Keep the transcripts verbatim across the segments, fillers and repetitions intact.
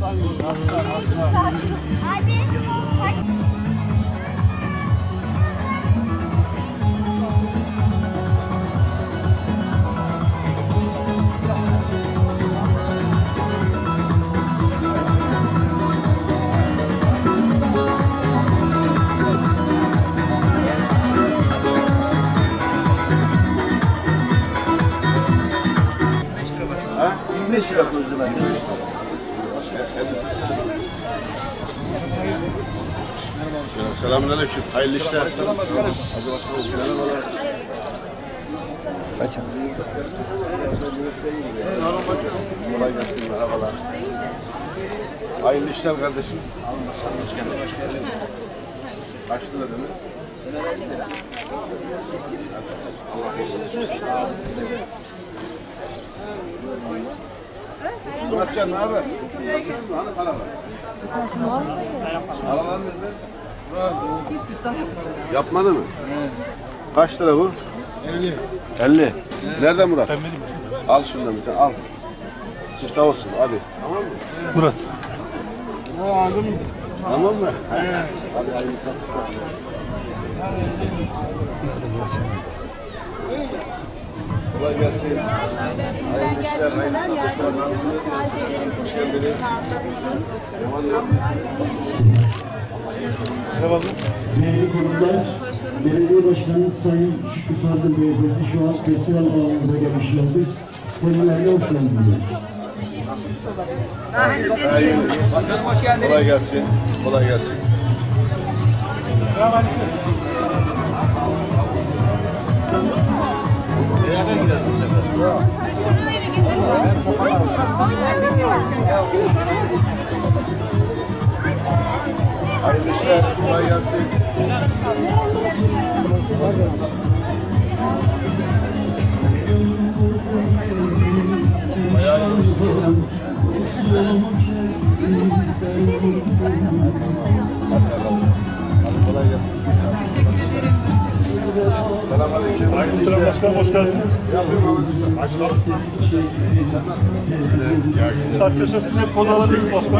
yirmi beş lira közlemesi. Selamünaleyküm. Hayırlı işler. Hadi başlayalım. Merhabalar. Kaç? Kolay gelsin. Merhabalar. Hayırlı işler kardeşim. Hoş geldiniz. Hoş geldiniz. Kaç lira değil mi? Allah razı olsun. Muratcan ne haber? Hani para var? Paralar nerede? Biz siftah yapmadık. Yapmadı mı? Evet. Kaç lira bu? elli. elli. Evet. Nerede Murat? Ben vereyim. Al şundan bir tane al. Çifte olsun hadi. Tamam mı? Murat. O aldım. Tamam mı? Evet. Hadi hayırlı satışlar. Kolay gelsin. Hayırlı işler, hayırlı satışlar. Nasılsınız? Hoş geldiniz. Yaman yapmışsınız. Merhaba. Değerli konuklar, Belediye Başkanı Sayın Şükrü Sardır Beyefendi şu an festival alanımıza gelmişlerdir. Kendilerine hoş geldiniz. Başkanım hoş geldiniz. Kolay gelsin. Kolay gelsin. Beraber gidelim bu sefer. Hayırlı işler. Kolay gelsin. Bayağı iyi işler. Hadi kolay gelsin. Selamünaleyküm. Aleykümselam başkanım, hoş geldiniz. Şarkı köşesinde pozalarınız başkan.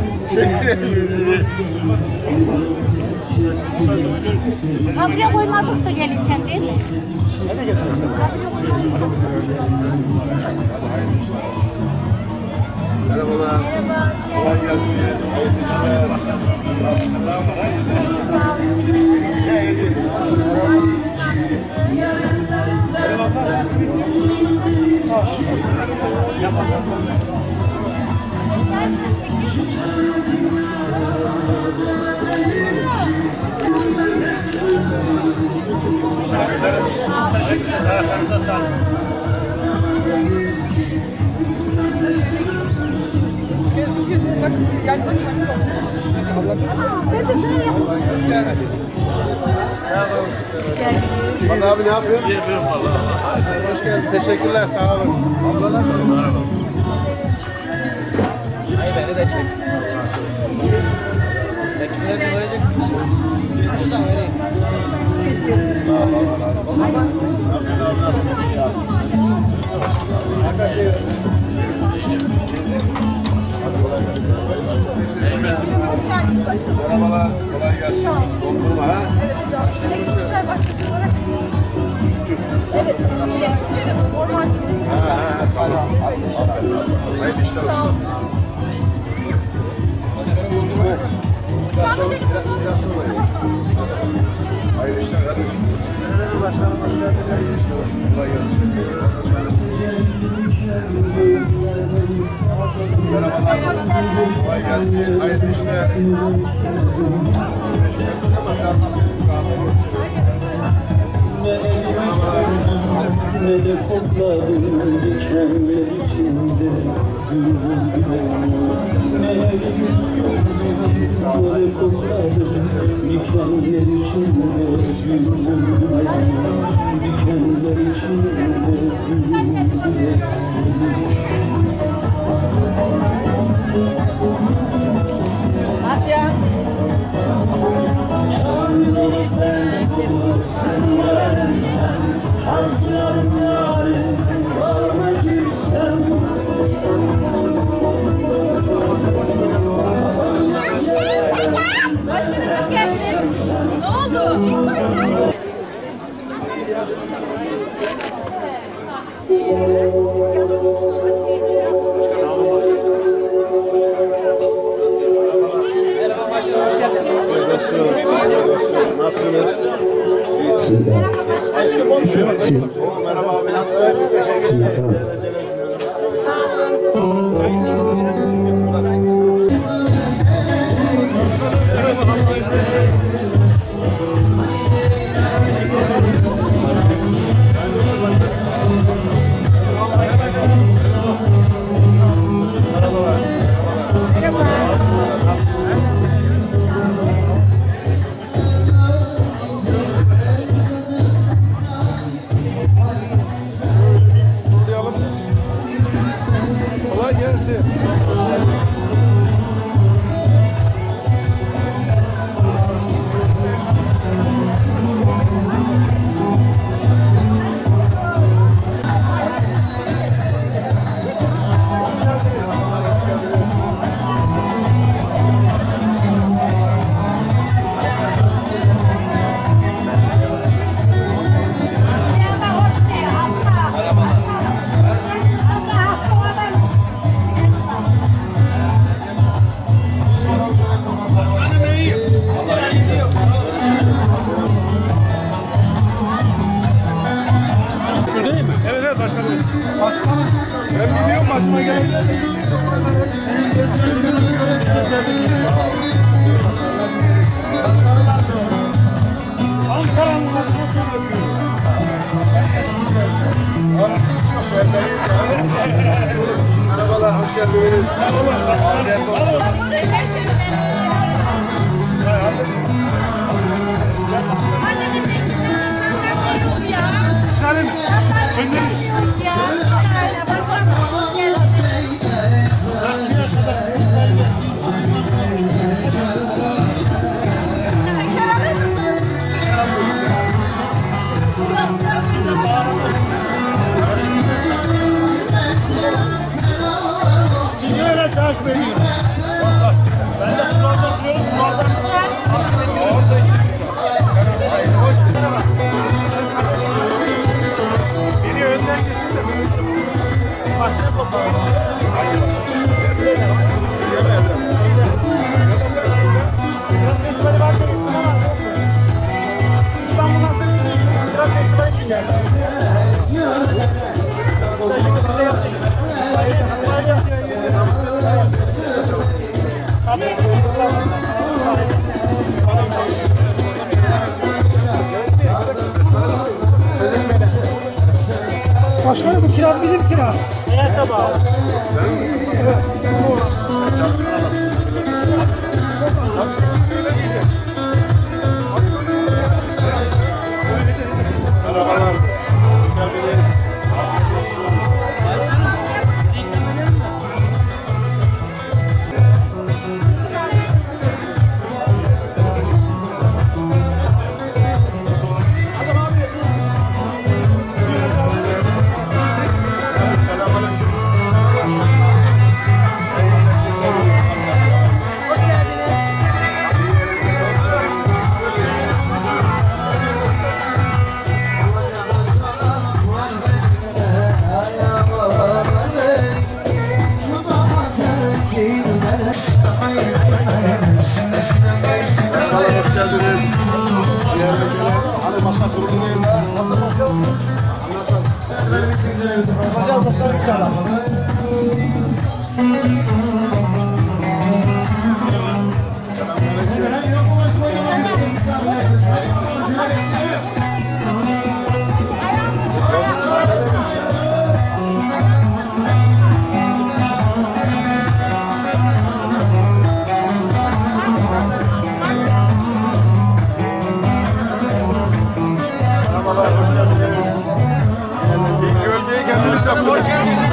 Buraya koymadık da gelirken değil mi? Merhabalar. Merhaba, Kolay gelsin. Hayırlı işler. Ayaklarınıza sağlık. Hadi abi ne yapıyorsun? Yapıyorum valla. Hoş geldin. Teşekkürler. Sağ olun. Abla nasılsın? Merhaba. Hayır beni de çek. Bekle de verecek misin? Şuradan vereyim. Sağ ol. Allah razı olsun. Hoş geldiniz başkanım. Merhabalar. Kolay gelsin. Dondurma ha? Evet hocam. Elektrik çay bahçesi olarak. Evet. Şey, ormancı. Ha ha tamam. Hayırlı işler olsun. Biraz sonra, biraz, biraz sonra. Hayırlı işler kardeşim. Başkanım hoş geldiniz. Kolay gelsin. Merhabalar. Kolay gelsin. Hayırlı işler. Ne de kokladım dikenler içinde ne yüzsüz ne de kokladım dikenler içinde dikenler içinde Asya. Sen Evet evet başkanım. Ben biliyorum aklıma geldi. Ankara'nın Merhabalar, hoş geldiniz. Öyle takip ediyorum. Ben de buradan diyorum, buradan. Biri önden gitsin de. Başına toplayalım. Festivali varsa gitsin ama. İstanbul'dan sonra biraz festival için geldi. Başkanım bu kira bizim kira. Evet tamam. Merhabalar. Hani masa kurulu değil mi? Nasıl bakalım? Hocam doktor inşallah. Gölgeye geldiğimiz kapıda. Hoş geldiniz.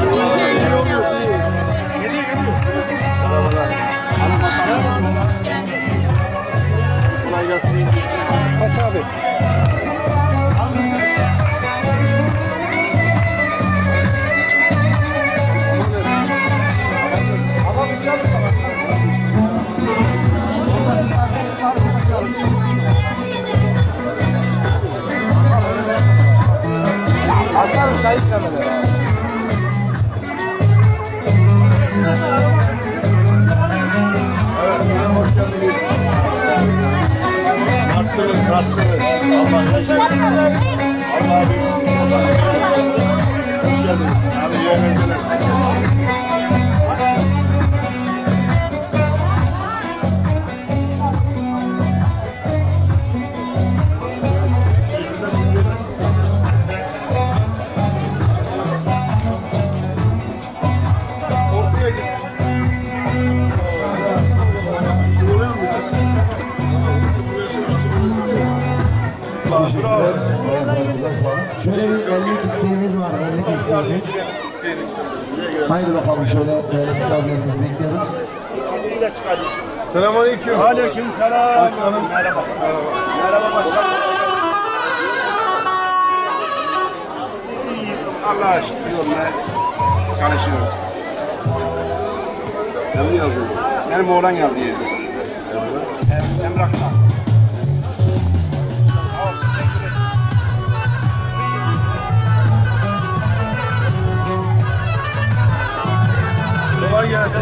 Kolay gelsin. Kaç abi? Aslan şahit kamera. Nasılsınız? Nasılsınız? Allah yaşasın. Allah büyüsün. Hoş geldiniz. Hadi iyi eğlenceler. misafirimiz var. Öyle misafirimiz. Haydi bakalım şöyle böyle misafirlerimizi bekliyoruz. Selamünaleyküm. Aleyküm selam. Merhaba. Merhaba başkanım. İyiyiz. Allah'a şükür yoluna çalışıyoruz. Sen mi yazıyorsun? Benim oğlan yazıyor. Em, Emrah'tan. Kolay gelsin.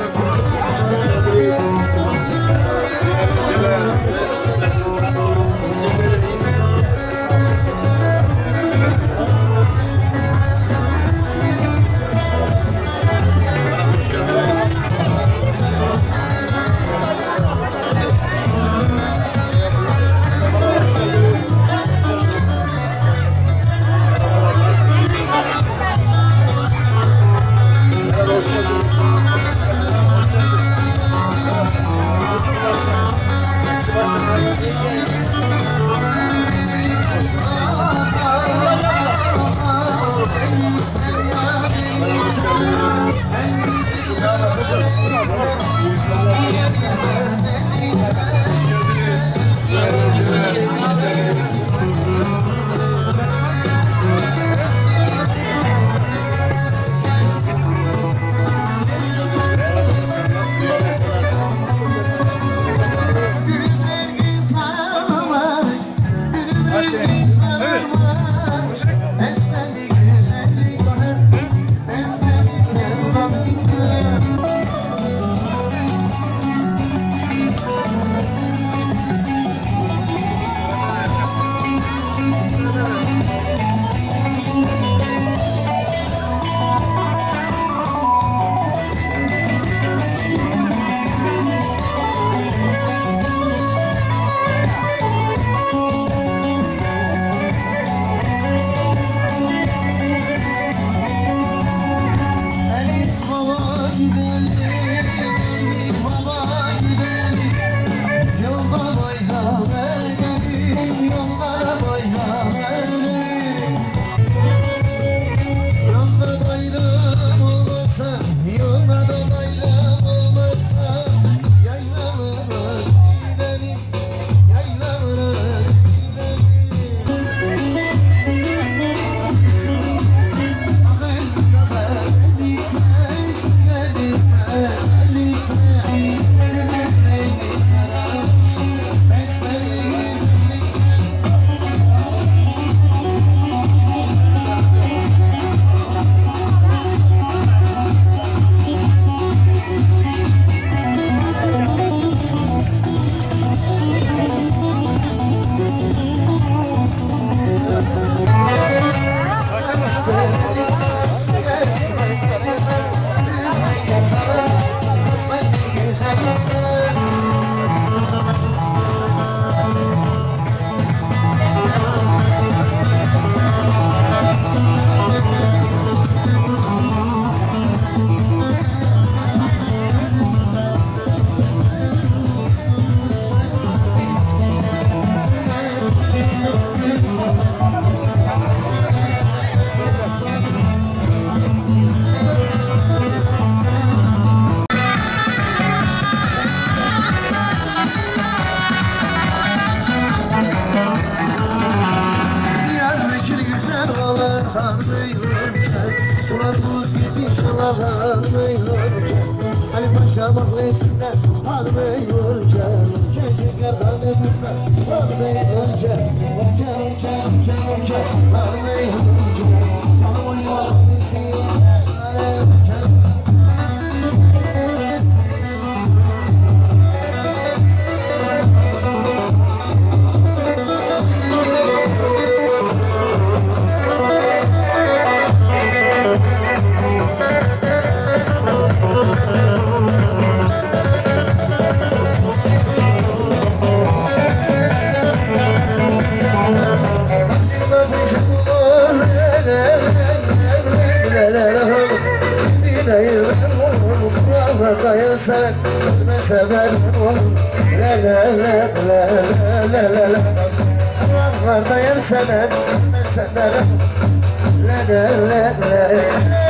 Sular buz gibi çalanmıyorken Ali Paşa mahallesinden almıyorken Çocuklardan ömürler almıyorken Onken onken onken onken almıyorken Canım oynar bizi almıyorken Dayansak ne sever oğlum la la la la la la la la la dayansak ne sever la derler.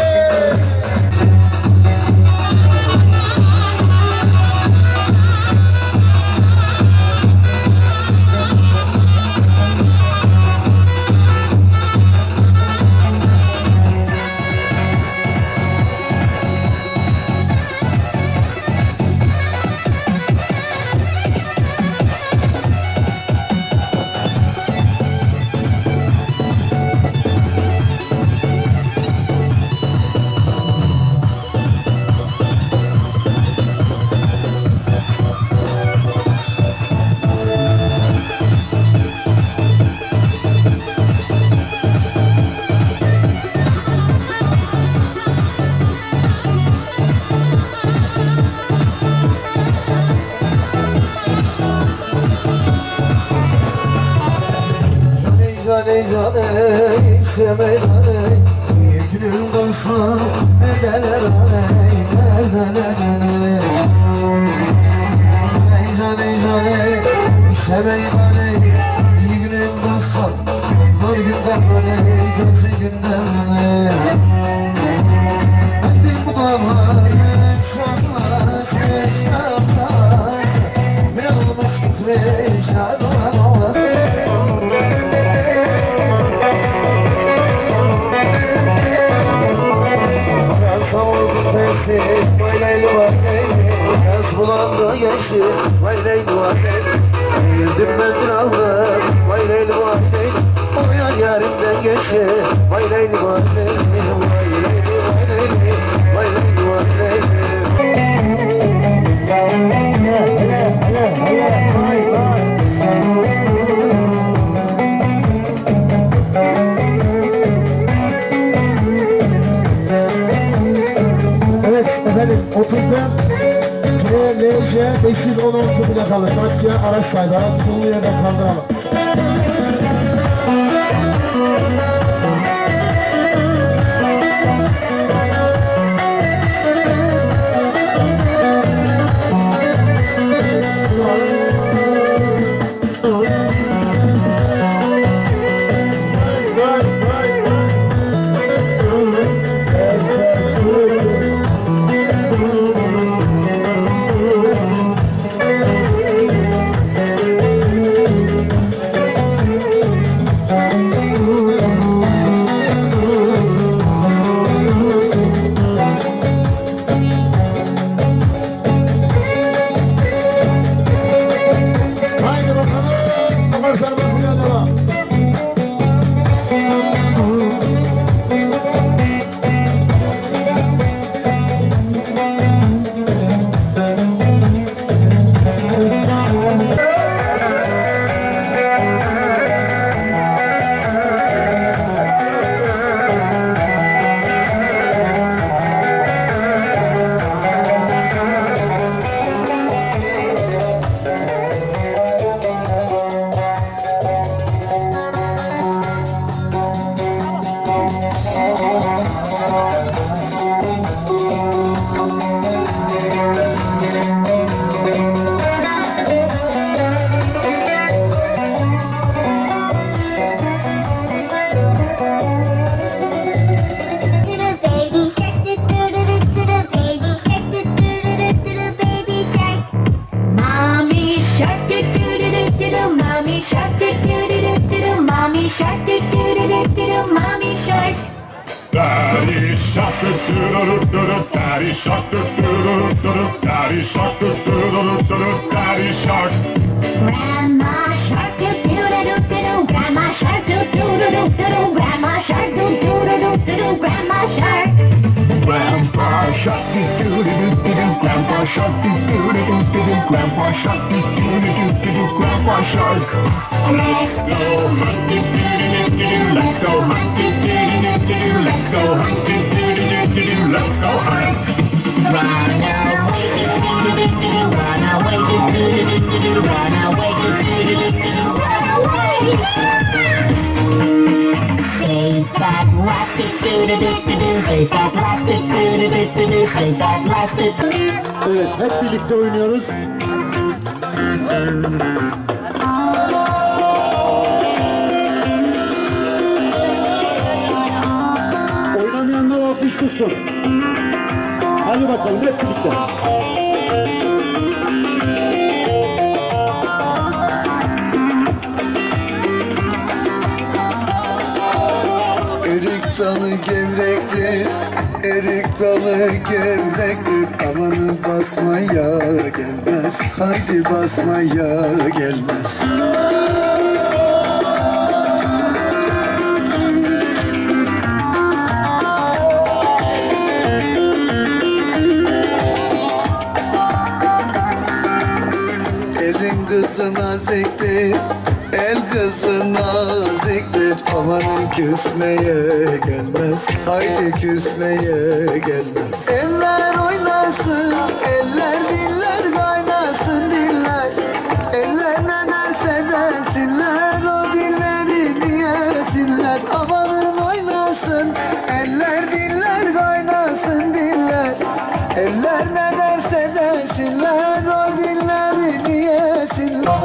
Cane cane sevme cane Gülüm koysa ederler ane Ederler ane Cane cane sevme cane Gülüm koysa zor günden ane Kötü günden ane Hadi bu da var Şahlas şahlas Ne olmuş gitmiş şahlas Vay leyli vay leyli Yaz bulandı geçti Vay leyli vay leyli Girdim ben kralım Vay leyli vay leyli O yar yarimden geçti Vay leyli vay leyli Vay leyli vay leyli Vay leyli vay leyli Hele hele hele Vay vay Efendim otuzda C L J beş yüz on altı plakalı Datça araç sahibi araç bulunduğu yerden kaldıralım. Daddy shark, daddy shark, daddy shark, daddy shark. Grandma shark, do do do do do. Grandma shark, do do do do do. Grandma shark, do do do do do. Grandma shark. Grandpa shark, do do do do do. Grandpa shark, do do do do do. Grandpa shark, do do do do do. Grandpa shark. Let's go hunt, do do do do do. Let's go hunt, do do do do do. Let's go hunt, do do do do do. Let's go hunt. Run away, do do do do do. Run away, do do do do do. Run away, do do do do do. Run away. Save that plastic, do do do do do. Save that plastic, do do do do do. Save that plastic. Evet, hep birlikte oynuyoruz. tutsun. Hadi bakalım hep birlikte. Erik dalı gevrektir, erik dalı gevrektir. Amanı basmaya gelmez, haydi basmaya gelmez. Elin kızı naziktir, el kızı naziktir. Amanın küsmeye gelmez, haydi küsmeye gelmez. Eller oynasın, eller diller kaynasın diller. Eller ne derse desinler, o dilleri diyesinler. Amanın oynasın, eller diller kaynasın diller. Eller ne derse desinler, o dilleri diyesinler.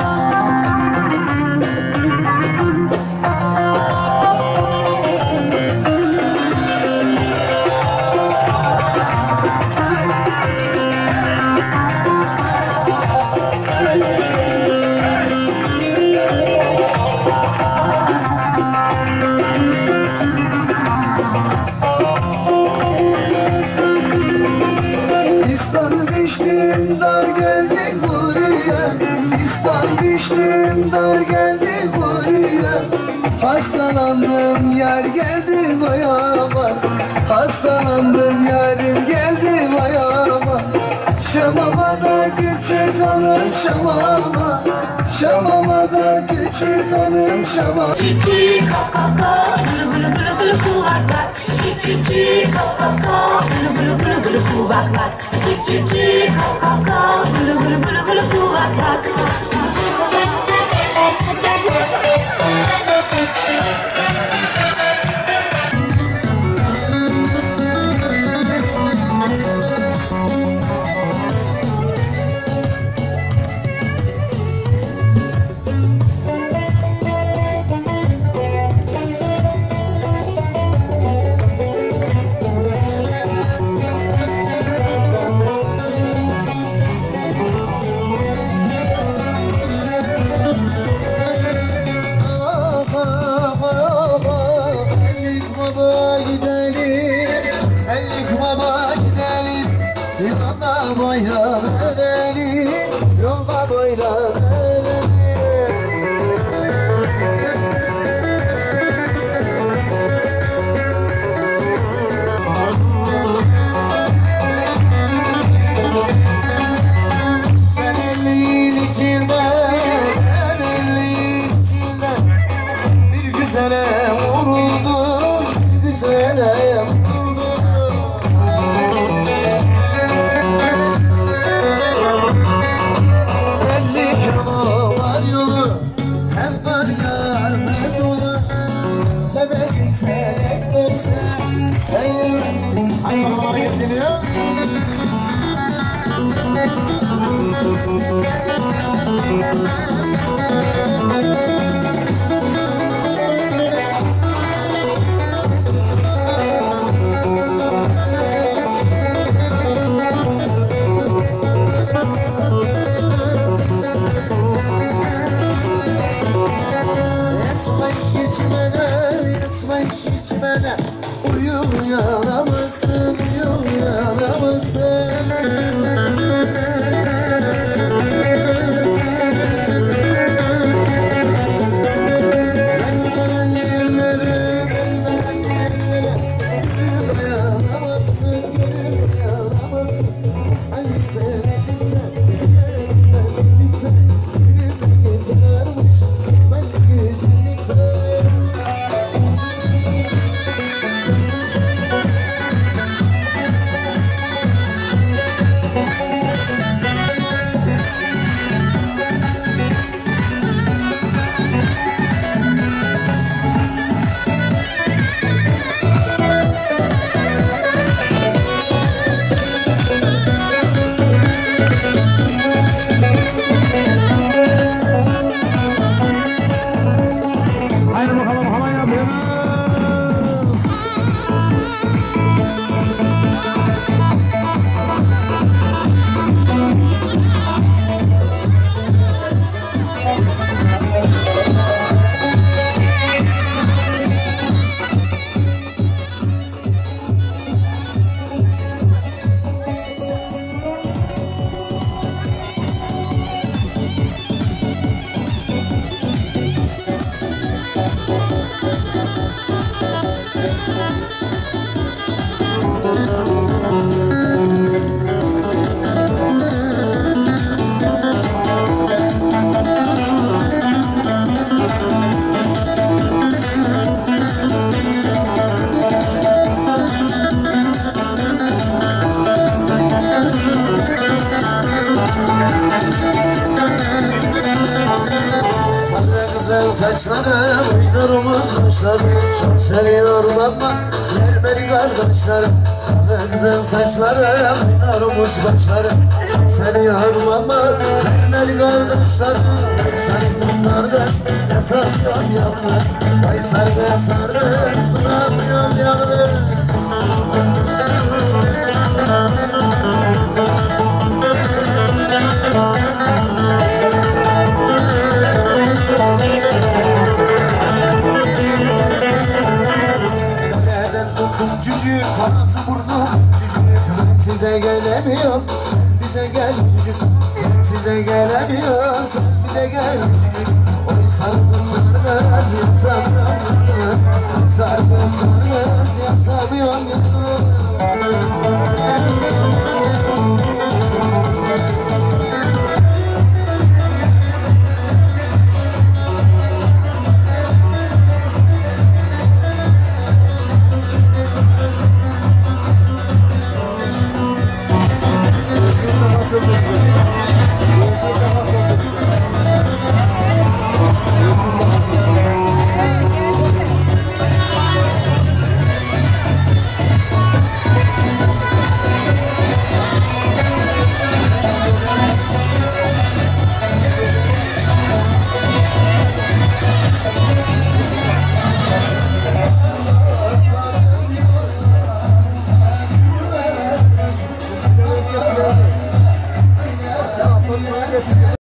Dar geldi buraya, hastalandım yer geldi ayağıma. Hastalandım yarim geldi ayağıma. Şamama da küçük hanım şamama, şamama da küçük hanım şamama. Kiki kaka gulu gulu gulu gulu kuvaklar. Kiki kaka gulu gulu gulu gulu kuvaklar. Kiki kaka gulu gulu gulu gulu kuvaklar. saçlarım Uydurumuz başlarım Çok seviyorum ama vermeli kardeşlerim Sarı kızın saçlarım Uydurumuz başlarım Çok seviyorum ama vermeli kardeşlerim Sarı kız kardeş yatamıyorum yalnız Vay sarı sarı duramıyorum yalnız Cücük, parası burnum cücük Ben size gelemiyorum, sen bize gel cücük Ben size gelemiyorum, sen bize gel cücük Oy sardı sarmaz, yatamıyorum yalnız Sardı sarmaz, yatamıyorum yalnız